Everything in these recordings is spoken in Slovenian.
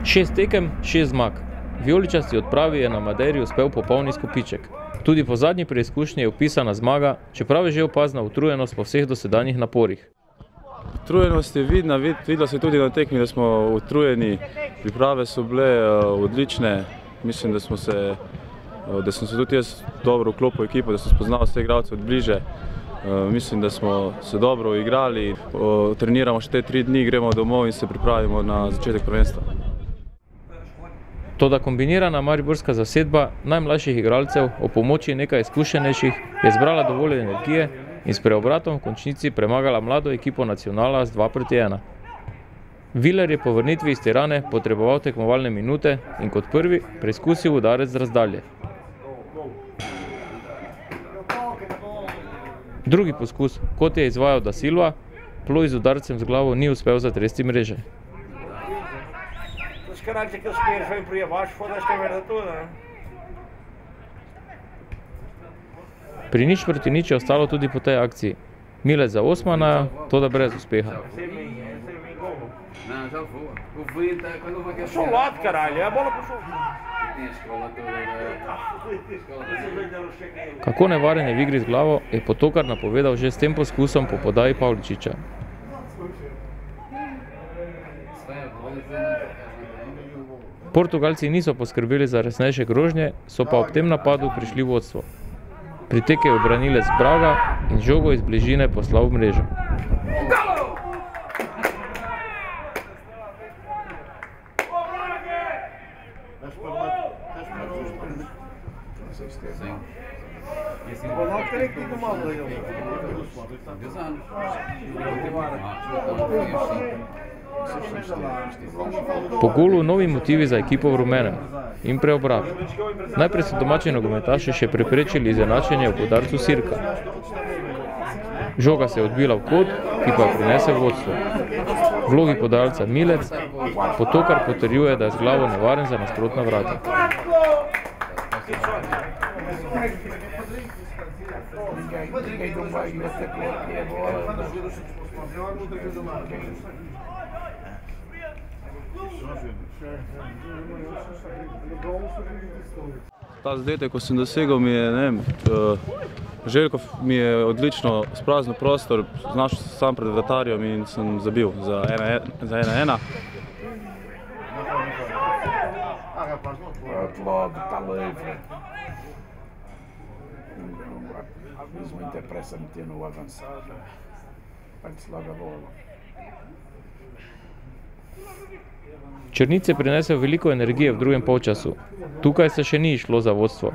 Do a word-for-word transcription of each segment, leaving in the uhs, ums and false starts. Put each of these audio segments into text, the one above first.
Šest tekem, šest zmag. Vijoličasti odpravi je na Madeiri uspel popoln izkupiček. Tudi po zadnji preizkušnji je vpisana zmaga, čeprav je že opazna utrujenost po vseh dosedanjih naporih. Utrujenost je vidna, videla se tudi na tekmi, da smo utrujeni, priprave so bile odlične, mislim, da smo se, da sem se tudi jaz dobro vklopil v ekipo, da sem spoznal vse igralce od bliže. Mislim, da smo se dobro igrali, treniramo še te tri dni, gremo domov in se pripravimo na začetek prvenstva. Toda kombinirana mariborska zasedba najmlajših igralcev o pomoči nekaj izkušenejših je zbrala dovolj energije in s preobratom v končnici premagala mlado ekipo Nacionala z dva proti ena. Viler je po vrnitvi iz Tirane potreboval tekmovalne minute in kot prvi preizkusil udarec z razdalje. Drugi poskus, kot je izvajal Da Silva, ploj z udarcem z glavo ni uspel zatresti mreže. Pri nič proti nič je ostalo tudi po tej akciji. Milec za Osmana, toda brez uspeha. Kako nevaren je v igri z glavo, je Potokar napovedal že s tem poskusom po podaji Pavličiča. Portugalci niso poskrbeli za resnejše grožnje, so pa ob tem napadu prišli v vodstvo. Pritek je obranilec Braga in žogo iz bližine poslal v mrežo. Po golu novi motivi za ekipo v rumenem in preobrat. Najprej so domači nogometaši še preprečili izenačenje v udarcu Sirka. Žoga se je odbila v kot, ki pa prinese vodstvo. V vlogi podajalca Milec, Potokar potrjuje, da je z glavo nevaren za nasprotna vrata. Ta zadetek, ko sem dosegel, mi je, ne vem, Željko mi je odlično spraznil prostor, znašel sam pred vratarjem in sem zabil za ena ena. Črnic je prinesel veliko energije v drugem polčasu. Tukaj se še ni išlo za vodstvo.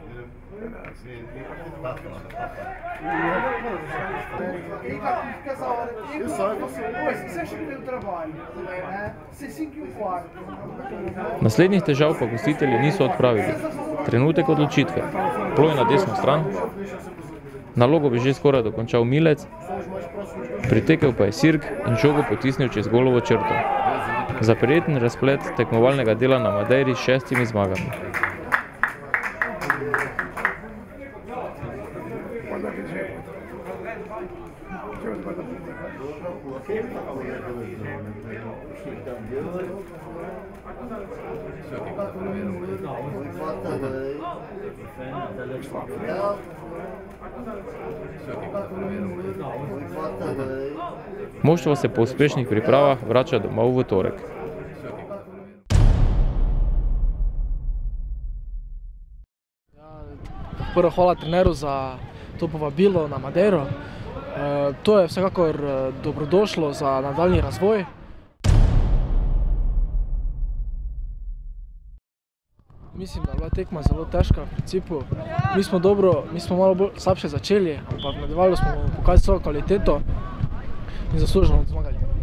Naslednjih težav pa gostitelji niso odpravili. Trenutek odločitve. Ploj na desno stran. Nalogo bi že skoraj dokončal Milec. Pritekel pa je Sirk in žogo potisnil čez golovo črto. Za prijeten razplet tekmovalnega dela na Madeiri s šestimi zmagami. Moštvo se po uspešnih pripravah vrača domov v torek. Prvo hvala treneru za to povabilo na Madeiro. To je vsekakor dobrodošlo za nadaljnji razvoj. Mislim, da je bila tekma zelo težka v principu. Mi smo dobro, mi smo malo bolj slabše začeli, ampak v nadaljevanju smo pokazali svojo kvaliteto in zasluženo zmagali.